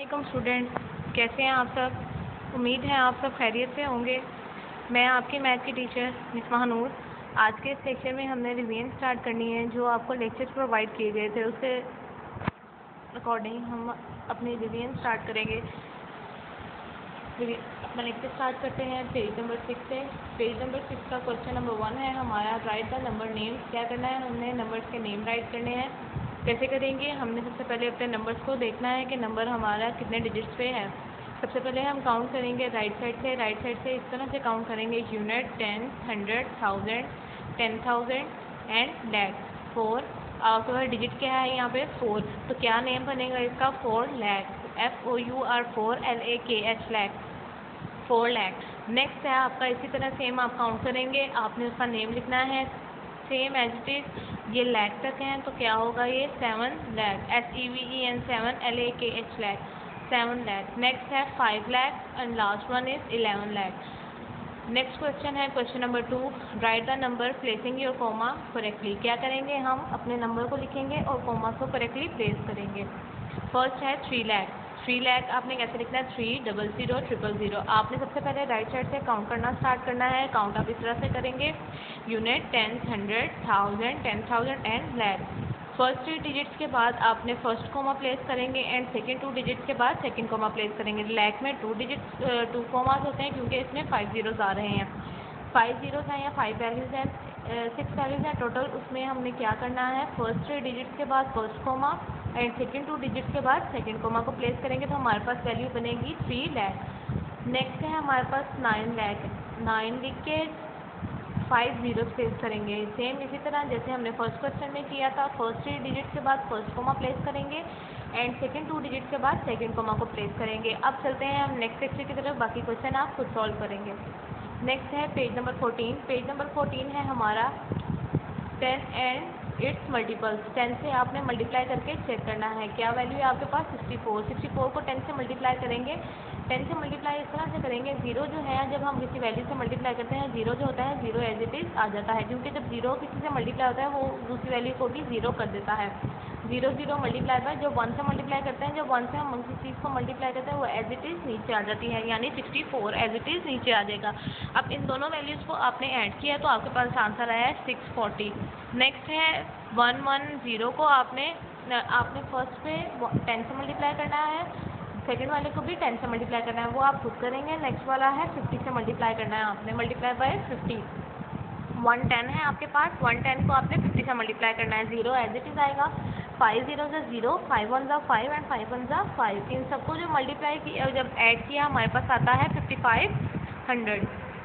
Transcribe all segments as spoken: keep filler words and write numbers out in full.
वालेकुम स्टूडेंट्स, कैसे हैं आप सब। उम्मीद है आप सब खैरियत से होंगे। मैं आपकी मैथ की टीचर मिस महानूर। आज के इस सेक्शन में हमने रिवीजन स्टार्ट करनी है। जो आपको लेक्चर्स प्रोवाइड किए गए थे उसके अकॉर्डिंग हम अपनी रिवीजन स्टार्ट करेंगे। अपना लेक्चर स्टार्ट करते हैं पेज नंबर सिक्स से। पेज नंबर सिक्स का क्वेश्चन नंबर वन है हमारा, राइट द नंबर नेम्स। क्या करना है, हमने नंबर्स के नेम राइट करने हैं। कैसे करेंगे, हमने सबसे पहले अपने नंबर्स को देखना है कि नंबर हमारा कितने डिजिट्स पे है। सबसे पहले हम काउंट करेंगे राइट साइड से। राइट साइड से इस तरह से काउंट करेंगे, unit, ten, hundred, thousand, ten thousand and lakh. Four, आपके पास डिजिट क्या है यहाँ पे, फोर। तो क्या नेम बनेगा इसका, four lakh. F O U R four, L A K H lakh, four lakh. Next है आपका, इसी तरह सेम आप काउंट करेंगे, आपने उसका नेम लिखना है सेम एज इट इज। ये लैख तक हैं तो क्या होगा, ये seven lakh, S E V E N seven, L A K H lakh, seven lakh. Next है five lakh and last one is eleven lakh. Next question है question number two, write the number placing your comma correctly. क्या करेंगे, हम अपने number को लिखेंगे और comma को करेक्टली प्लेस करेंगे। फर्स्ट है थ्री लैख। थ्री लैख आपने कैसे लिखना है, three double zero triple zero. आपने सबसे पहले राइट साइड से काउंट करना स्टार्ट करना है। काउंट आप इस तरह से करेंगे, unit, ten, hundred, thousand, ten thousand and lakh. First three digits के बाद आपने फर्स्ट कोमा प्लेस करेंगे एंड सेकंड टू डिजिट्स के बाद सेकंड कोमा प्लेस करेंगे। लैख में टू डिजिट्स टू कोमास होते हैं क्योंकि इसमें फाइव ज़ीरोज़ आ रहे हैं। फाइव ज़ीरोज़ हैं या फाइव वैल्यूज़ हैं, सिक्स वैल्यूज़ हैं टोटल। उसमें हमने क्या करना है, फर्स्ट थ्री डिजिट्स के बाद first comma and second two digits के बाद सेकंड कोमा को प्लेस करेंगे तो हमारे पास वैल्यू बनेगी थ्री लैख। नेक्स्ट है हमारे पास नाइन लैख। नाइन लिख के फाइव जीरो प्लेस करेंगे। सेम इसी तरह जैसे हमने फर्स्ट क्वेश्चन में किया था, फर्स्ट थ्री डिजिट के बाद फर्स्ट कोमा प्लेस करेंगे एंड सेकंड टू डिजिट के बाद सेकंड कोमा को प्लेस करेंगे। अब चलते हैं हम नेक्स्ट लेक्चर की तरफ, बाकी क्वेश्चन आप खुद सॉल्व करेंगे। नेक्स्ट है page number fourteen. Page number fourteen है हमारा ten and its multiples. Ten से आपने मल्टीप्लाई करके चेक करना है, क्या वैल्यू है आपके पास, सिक्सटी फोर। सिक्सटी फोर को टेन से मल्टीप्लाई करेंगे। टेन से मल्टीप्लाई इस तरह से करेंगे, जीरो जो है जब हम किसी वैल्यू से मल्टीप्लाई करते हैं, जीरो जो होता है जीरो एज इट इज आ जाता है, क्योंकि जब जीरो किसी से मल्टीप्लाई होता है वो दूसरी वैल्यू को भी जीरो कर देता है। जीरो जीरो मल्टीप्लाई बाय, जो वन से मल्टीप्लाई करते हैं, जब वन से हम किसी चीज़ को मल्टीप्लाई करते हैं वो एज इट इज़ नीचे आ जाती है, यानी sixty four as it is नीचे आ जाएगा। अब इन दोनों वैल्यूज़ को आपने ऐड किया तो आपके पास आंसर आया है सिक्स फोर्टी। नेक्स्ट है वन वन ज़ीरो को आपने आपने फर्स्ट पे टेन से मल्टीप्लाई करना है, सेकंड वाले को भी टेन से मल्टीप्लाई करना है, वो आप खुद करेंगे। नेक्स्ट वाला है फिफ्टी से मल्टीप्लाई करना है, आपने multiply by fifty. One ten है आपके पास, वन टेन को आपने फिफ्टी से मल्टीप्लाई करना है, जीरो एज इट इज़ आएगा। फाइव जीरो ज़ा ज़ीरो, फाइव वन ज़ा फाइव एंड फाइव वन ज़ा फाइव। इन सबको जो मल्टीप्लाई किया, जब ऐड किया हमारे पास आता है fifty five hundred.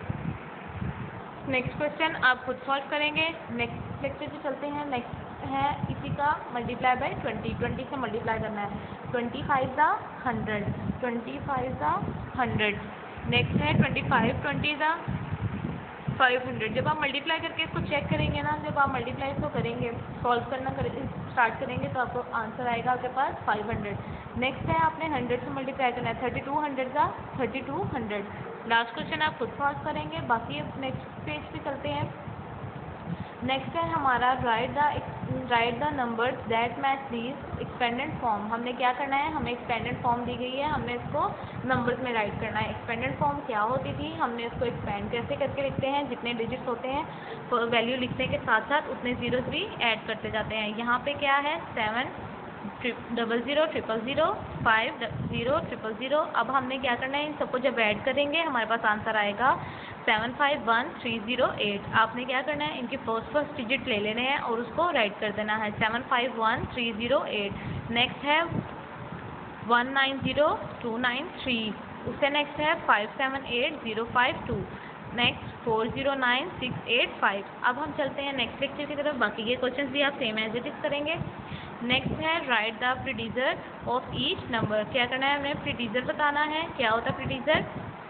Next question आप खुद सॉल्व करेंगे। नेक्स्ट लेक्चर पे चलते हैं। नेक्स्ट है इसी का मल्टीप्लाई बाय ट्वेंटी। ट्वेंटी से मल्टीप्लाई करना है, ट्वेंटी फाइव ज़ा हंड्रेड, ट्वेंटी फाइव ज़ा हंड्रेड। नेक्स्ट है ट्वेंटी फाइव ट्वेंटी ज़ा फाइव हंड्रेड। जब आप मल्टीप्लाई करके इसको चेक करेंगे ना, जब आप मल्टीप्लाई इसको करेंगे, सॉल्व करना कर, स्टार्ट करेंगे तो आपको आंसर आएगा आपके पास फाइव हंड्रेड। नेक्स्ट है आपने हंड्रेड से मल्टीप्लाई करना है, थर्टी टू हंड्रेड का thirty two hundred. Last question आप खुद सॉल्व करेंगे, बाकी नेक्स्ट पेज पे चलते हैं। नेक्स्ट है हमारा write the write the numbers that match these expanded form. हमने क्या करना है, हमें एक्सपेंडेड फॉर्म दी गई है, हमने इसको नंबर्स में राइट करना है। एक्सपेंडेड फॉर्म क्या होती थी, हमने इसको एक्सपेंड कैसे करके लिखते हैं, जितने डिजिट्स होते हैं तो वैल्यू लिखने के साथ साथ उतने जीरोस भी ऐड करते जाते हैं। यहाँ पे क्या है, seven double zero triple zero, five zero triple zero. अब हमने क्या करना है, इन सबको जब ऐड करेंगे हमारे पास आंसर आएगा seven five one three zero eight. आपने क्या करना है, इनके फर्स्ट फर्स्ट डिजिट ले लेने हैं और उसको राइट कर देना है, seven five one three zero eight. Next है one nine zero two nine three. उससे नेक्स्ट है five seven eight zero five two. Next four zero nine six eight five. अब हम चलते हैं नेक्स्ट लेक्चर की तरफ, बाकी ये क्वेश्चंस भी आप सेम एज इट इज करेंगे। नेक्स्ट है write the predecessor of each number. क्या करना है, हमें प्रीडिजर बताना है। क्या होता है प्रीडिजर,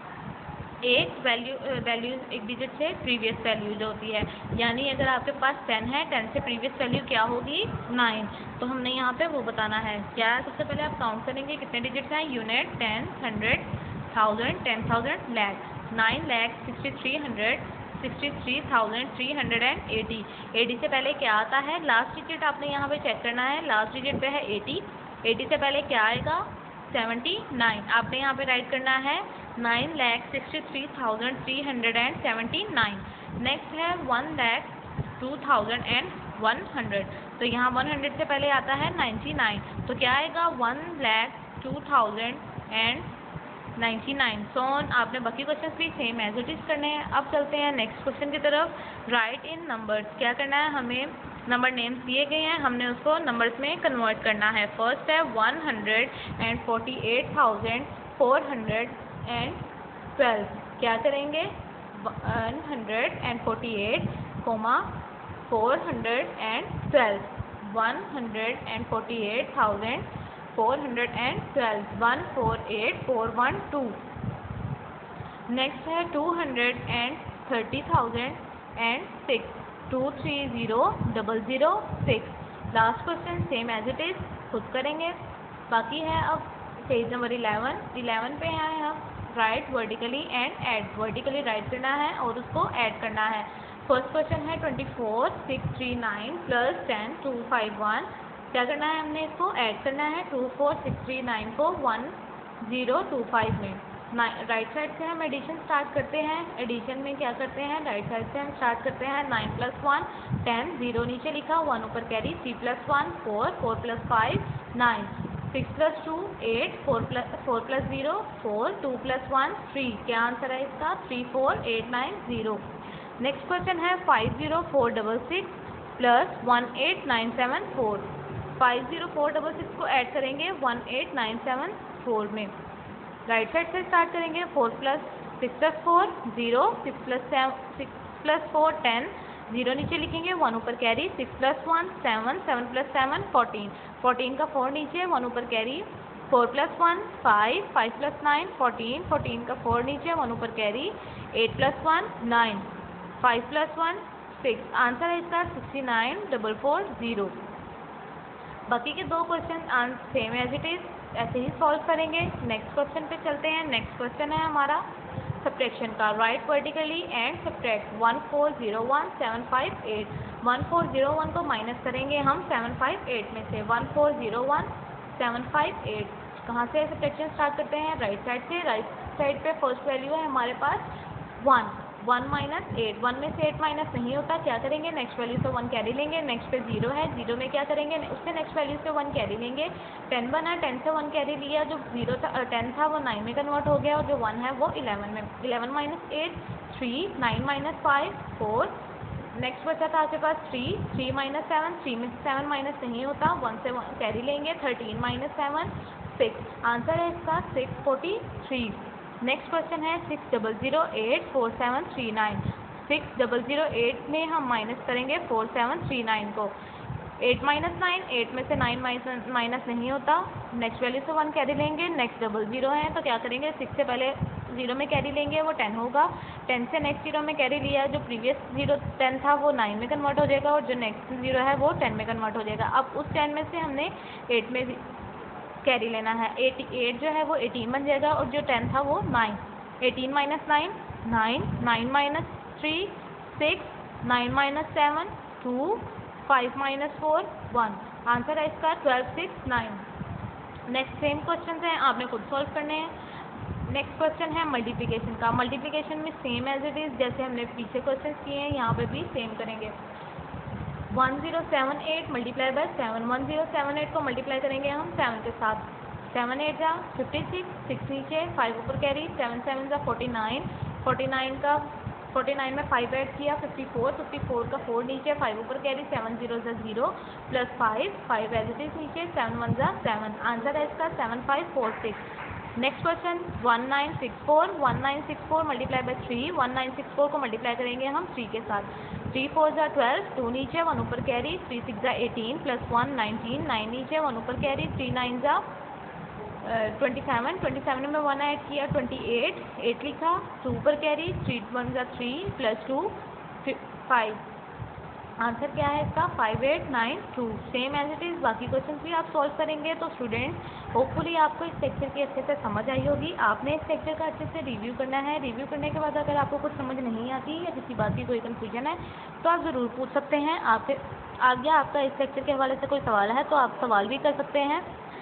एक वैल्यू वैल्यू एक डिजिट से प्रीवियस वैल्यू जो होती है, यानी अगर आपके पास टेन है, टेन से प्रीवियस वैल्यू क्या होगी, नाइन। तो हमने यहाँ पे वो बताना है। क्या सबसे पहले आप काउंट करेंगे कितने डिजिट्स हैं, unit, ten, hundred, thousand, ten thousand, lakh. Nine lakh sixty three hundred sixty three thousand three hundred and eighty. Eighty से पहले क्या आता है, लास्ट डिजिट आपने यहाँ पे चेक करना है, लास्ट डिजिट पे है एटी। एटी से पहले क्या आएगा, सेवेंटी नाइन। आपने यहाँ पे राइट करना है nine lakh sixty three thousand three hundred and seventy nine. Next है one lakh two thousand and one hundred. तो यहाँ वन हंड्रेड से पहले आता है नाइन्टी नाइन, तो क्या आएगा one lakh two thousand and ninety nine. So आपने बाकी क्वेश्चन भी सेम एज इट इज करने हैं। अब चलते हैं नेक्स्ट क्वेश्चन की तरफ। राइट इन नंबर्स, क्या करना है, हमें नंबर नेम्स दिए गए हैं, हमने उसको नंबर्स में कन्वर्ट करना है। फर्स्ट है one hundred and forty eight thousand four hundred and twelve. क्या करेंगे, one hundred and forty eight comma four hundred and twelve, one hundred and forty eight thousand four hundred and twelve, one four eight four one two. Next है two hundred and thirty thousand and six, two three zero double zero six. Last question same as it is खुद करेंगे। बाकी है अब page number eleven. Eleven पे है हम write vertically and add. Vertically write करना है और उसको ऐड करना है। फर्स्ट क्वेश्चन है twenty four six three nine plus ten two five one. क्या करना है, हमने इसको ऐड करना है two four six three nine को वन ज़ीरो टू फाइव में। राइट साइड से हम एडिशन स्टार्ट करते हैं। एडिशन में क्या करते हैं, राइट साइड से हम स्टार्ट करते हैं nine plus one ten, zero नीचे लिखा, वन ऊपर carry, three plus one four, four plus five nine, six plus two eight, four plus four plus zero four, two plus one three. क्या answer है इसका, three four eight nine zero. Next question है five zero four double six plus one eight nine seven four. Five zero four double six को add करेंगे one eight nine seven four में। Right side से start करेंगे, four plus six plus four zero, six plus seven six plus four ten, zero नीचे लिखेंगे, one ऊपर carry, six plus one seven, seven plus seven fourteen, fourteen का four नीचे, one ऊपर carry, four plus one five, five plus nine fourteen, fourteen का four नीचे, one ऊपर carry, eight plus one nine, five plus one six. Answer है इसका sixty nine double four zero. बाकी के दो question same as it is ऐसे ही सॉल्व करेंगे। नेक्स्ट क्वेश्चन पे चलते हैं। नेक्स्ट क्वेश्चन है हमारा सब्ट्रैक्शन का। Write vertically and subtract one four zero one seven five eight. One four zero one को माइनस करेंगे हम सेवन फाइव एट में से। One four zero one seven five eight. कहाँ से सब्ट्रैक्शन स्टार्ट करते हैं, राइट साइड से। राइट साइड पे फर्स्ट वैल्यू है हमारे पास one, one minus eight, one में से एट माइनस नहीं होता, क्या करेंगे, नेक्स्ट वैल्यू से वन कैरी लेंगे। नेक्स्ट पे जीरो है, जीरो में क्या करेंगे, उससे नेक्स्ट वैल्यू से वन कैरी लेंगे। टेन बना, टेन से वन कैरी लिया, जो जीरो था टेन था वो नाइन में कन्वर्ट हो गया और जो वन है वो इलेवन में। Eleven minus eight three, nine minus five four. Next बचा था आपके पास three, three minus seven, three में सेवन माइनस नहीं होता, वन से वन कैरी लेंगे। Thirteen minus seven six. Answer है इसका six forty three. Next question है six double zero eight four seven three nine. Six double zero eight में हम माइनस करेंगे फोर सेवन थ्री नाइन को। एट माइनस नाइन, एट में से nine minus minus नहीं होता, नेक्स्ट वैल्यू से वन कैरी लेंगे। नेक्स्ट डबल ज़ीरो है तो क्या करेंगे, सिक्स से पहले ज़ीरो में कैरी लेंगे, वो टेन होगा। टेन से नेक्स्ट ज़ीरो में कैरी लिया, जो प्रीवियस ज़ीरो टेन था वो नाइन में कन्वर्ट हो जाएगा और जो नेक्स्ट ज़ीरो है वो टेन में कन्वर्ट हो जाएगा। अब उस टेन में से हमने एट में कैरी लेना है। एट एट जो है वो एटीन बन जाएगा और जो टेन था वो nine. Eighteen minus nine nine, nine minus three six, nine minus seven two, five minus four one. Answer है इसका twelve six nine. Next same question हैं, आपने खुद सॉल्व करने हैं। नेक्स्ट क्वेश्चन है मल्टीप्लिकेशन का। मल्टीप्लिकेशन में सेम एज इट इज़ जैसे हमने पीछे क्वेश्चन किए हैं यहाँ पे भी सेम करेंगे। One zero seven eight multiply by seven. One zero seven eight को मल्टीप्लाई करेंगे हम सेवन के साथ। सेवन एट जा फिफ्टी सिक्स, सिक्स नीचे, फाइव ऊपर कैरी, सेवन सेवन जा फोर्टी नाइन, फोर्टी नाइन का फोर्टी नाइन में फाइव ऐड किया, फिफ्टी फोर, फिफ्टी फोर का फोर नीचे, फाइव ऊपर कैरी, सेवन जीरो जा zero plus five, five as it is नीचे, सेवन वन जा सेवन। आंसर है इसका seven five four six. Next question one nine six four. One nine six four multiply by three. One nine six four को multiply करेंगे हम three के साथ। Three four जा ट्वेल्व, टू नीचे, वन ऊपर कैरी, थ्री सिक्स जा eighteen plus one nineteen, nine नीचे, वन ऊपर कैरी, थ्री नाइन जा ट्वेंटी सेवन, ट्वेंटी सेवन में वन ऐड किया, ट्वेंटी एट, एट लिखा, टू ऊपर कैरी, थ्री वन जा three plus two five. Answer क्या है इसका five eight nine two. Same as it is बाकी क्वेश्चन भी आप सॉल्व करेंगे। तो स्टूडेंट होपफुली आपको इस लेक्चर की अच्छे से समझ आई होगी। आपने इस लेक्चर का अच्छे से रिव्यू करना है। रिव्यू करने के बाद अगर आपको कुछ समझ नहीं आती या किसी बात की कोई कन्फ्यूजन है तो आप ज़रूर पूछ सकते हैं। आपके आगे आपका इस लेक्चर के हवाले से कोई सवाल है तो आप सवाल भी कर सकते हैं।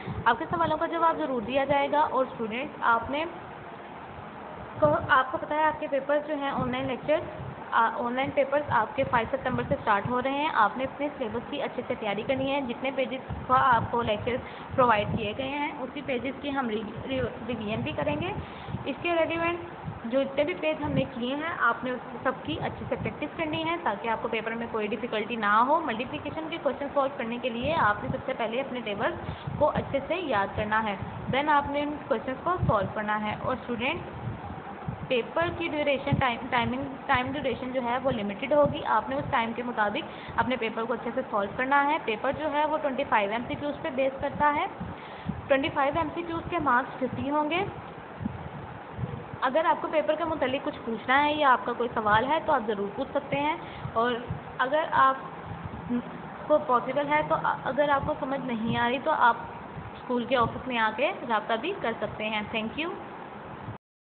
आपके सवालों का जवाब ज़रूर दिया जाएगा। और स्टूडेंट्स, आपने को आपको पता है आपके पेपर्स जो हैं ऑनलाइन लेक्चर्स ऑनलाइन पेपर्स आपके पाँच सितंबर से स्टार्ट हो रहे हैं। आपने अपने सिलेबस की अच्छे से तैयारी करनी है। जितने पेजेस का आपको लेक्चर्स प्रोवाइड किए गए हैं उसी पेजेस की हम रिवीजन भी करेंगे। इसके रेलिवेंट जो जितने भी पेज हमने किए हैं आपने सबकी अच्छे से प्रैक्टिस करनी है ताकि आपको पेपर में कोई डिफ़िकल्टी ना हो। मल्टीप्लिकेशन के क्वेश्चन सॉल्व करने के लिए आपने सबसे पहले अपने टेबल्स को अच्छे से याद करना है, देन आपने उन क्वेश्चन को सॉल्व करना है। और स्टूडेंट, पेपर की duration time timing time duration जो है वो लिमिटेड होगी। आपने उस टाइम के मुताबिक अपने पेपर को अच्छे से सॉल्व करना है। पेपर जो है वो पच्चीस एमसीक्यूज़ पे बेस करता है। पच्चीस एमसीक्यूज़ के मार्क्स पचास होंगे। अगर आपको पेपर के मुतालिक कुछ पूछना है या आपका कोई सवाल है तो आप ज़रूर पूछ सकते हैं। और अगर आप को पॉसिबल है तो अगर आपको समझ नहीं आ रही तो आप स्कूल के ऑफिस में आके रब्ता भी कर सकते हैं। Thank you.